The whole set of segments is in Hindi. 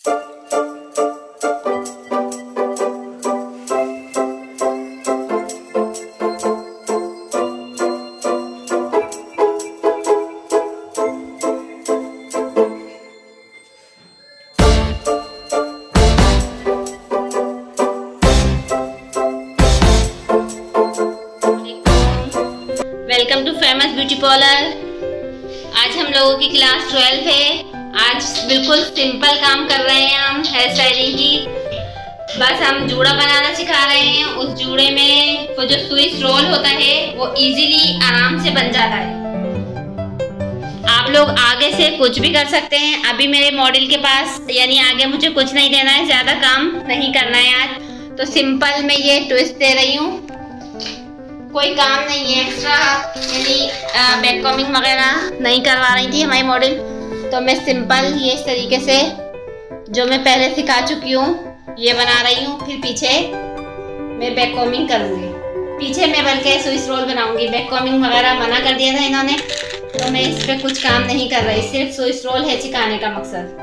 Welcome to famous beauty parlour. आज हम लोगों की क्लास 12 है। आज बिल्कुल सिंपल काम कर रहे हैं हम हेयर स्टाइलिंग की। बस हम जूड़ा बनाना सिखा रहे हैं। उस जूड़े में वो जो स्विच रोल होता है वो इजीली आराम से बन जाता है। आप लोग आगे से कुछ भी कर सकते हैं। अभी मेरे मॉडल के पास यानी आगे मुझे कुछ नहीं देना है, ज्यादा काम नहीं करना है आज। तो सिंपल मैं ये ट्विस्ट दे रही हूँ, कोई काम नहीं है एक्स्ट्रा, यानी बैक कॉमिंग वगैरह नहीं करवा रही थी हमारी मॉडल। तो मैं सिंपल ये इस तरीके से जो मैं पहले सिखा चुकी हूँ ये बना रही हूँ। फिर पीछे मैं बैक कॉमिंग करूँगी। पीछे मैं बल्कि स्विच रोल बनाऊँगी। बैक कॉमिंग वगैरह मना कर दिया था इन्होंने, तो मैं इस पर कुछ काम नहीं कर रही। सिर्फ स्विच रोल है सिखाने का मकसद।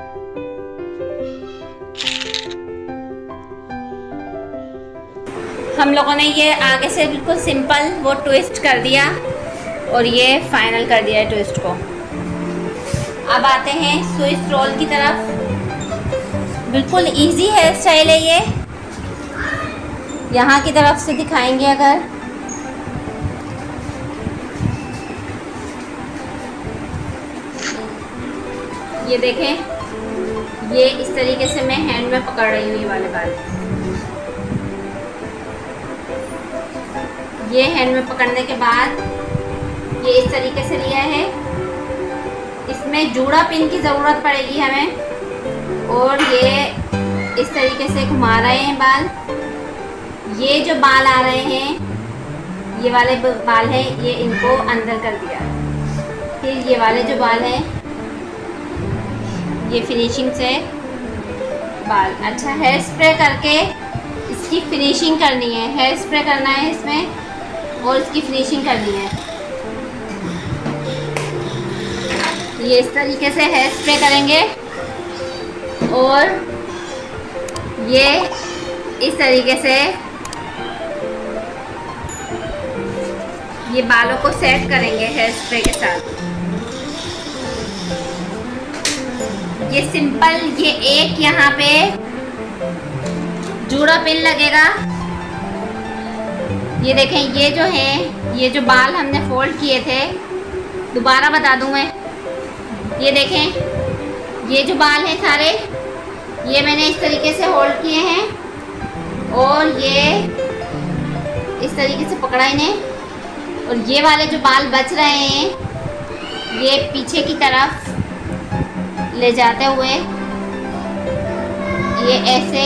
हम लोगों ने ये आगे से बिल्कुल सिंपल वो ट्विस्ट कर दिया और ये फाइनल कर दिया है ट्विस्ट को। अब आते हैं स्विच रोल की तरफ। बिल्कुल इजी हेयर स्टाइल है ये। यहाँ की तरफ से दिखाएंगे अगर, ये देखें, ये इस तरीके से मैं हैंड में पकड़ रही हूँ ये वाले बाल। ये हैंड में पकड़ने के बाद ये इस तरीके से लिया है। इसमें जूड़ा पिन की ज़रूरत पड़ेगी हमें। और ये इस तरीके से घुमा रहे हैं बाल। ये जो बाल आ रहे हैं, ये वाले बाल हैं, ये इनको अंदर कर दिया। फिर ये वाले जो बाल हैं, ये फिनिशिंग से बाल। अच्छा, हेयर स्प्रे करके इसकी फिनिशिंग करनी है। हेयर स्प्रे करना है इसमें और इसकी फिनिशिंग करनी है। ये इस तरीके से हेयर स्प्रे करेंगे और ये इस तरीके से ये बालों को सेट करेंगे हेयर स्प्रे के साथ। ये सिंपल, ये एक यहाँ पे जूड़ा पिन लगेगा। ये देखें, ये जो है, ये जो बाल हमने फोल्ड किए थे, दोबारा बता दूं मैं, ये देखें, ये जो बाल हैं सारे, ये मैंने इस तरीके से होल्ड किए हैं और ये इस तरीके से पकड़ा इन्हें। और ये वाले जो बाल बच रहे हैं, ये पीछे की तरफ ले जाते हुए ये ऐसे,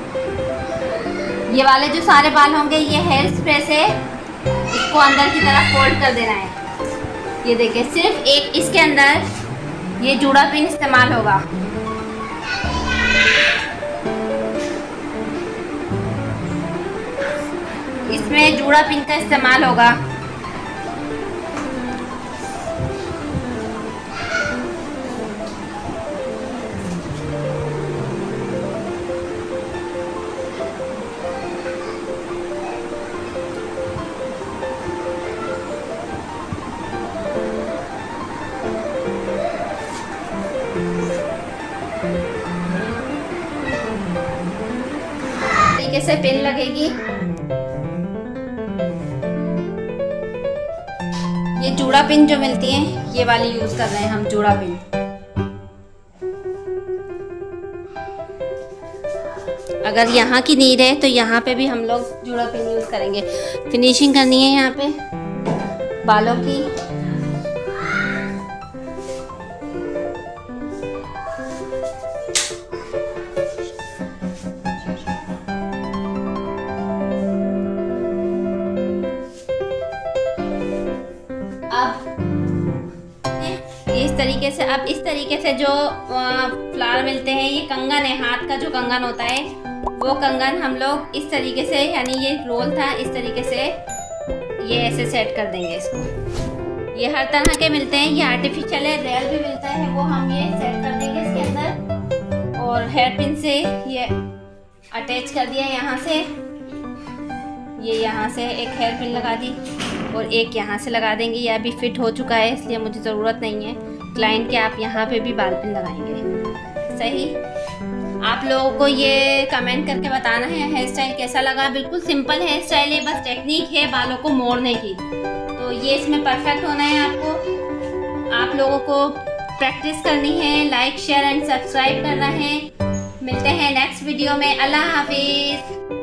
ये वाले जो सारे बाल होंगे, ये हेयर स्प्रे से इसको अंदर की तरफ फोल्ड कर देना है। ये देखिए, सिर्फ एक इसके अंदर ये जूड़ा पिन इस्तेमाल होगा। इसमें जूड़ा पिन का इस्तेमाल होगा। तरीके से पिन लगेगी। ये जूड़ा पिन जो मिलती है, ये वाली यूज कर रहे हैं हम, जूड़ा पिन। अगर यहाँ की नीड है तो यहाँ पे भी हम लोग जूड़ा पिन यूज करेंगे। फिनिशिंग करनी है यहाँ पे बालों की। अब इस तरीके से जो फ्लावर मिलते हैं, ये कंगन है, हाथ का जो कंगन होता है, वो कंगन हम लोग इस तरीके से, यानी ये रोल था, इस तरीके से ये ऐसे सेट कर देंगे इसको। ये हर तरह के मिलते हैं, ये आर्टिफिशियल है, रियल भी मिलता है, वो हम ये सेट कर देंगे इसके अंदर। और हेयर पिन से ये अटैच कर दिया यहाँ से। ये यहाँ से एक हेयर पिन लगा दी और एक यहाँ से लगा देंगे। ये अभी फिट हो चुका है इसलिए मुझे ज़रूरत नहीं है क्लाइंट के। आप यहाँ पे भी बाल पिन लगाएंगे। सही। आप लोगों को ये कमेंट करके बताना है हेयर स्टाइल कैसा लगा। बिल्कुल सिंपल हेयर स्टाइल है, बस टेक्निक है बालों को मोड़ने की। तो ये इसमें परफेक्ट होना है आपको। आप लोगों को प्रैक्टिस करनी है, लाइक शेयर एंड सब्सक्राइब करना है। मिलते हैं नेक्स्ट वीडियो में। अल्लाह हाफिज़।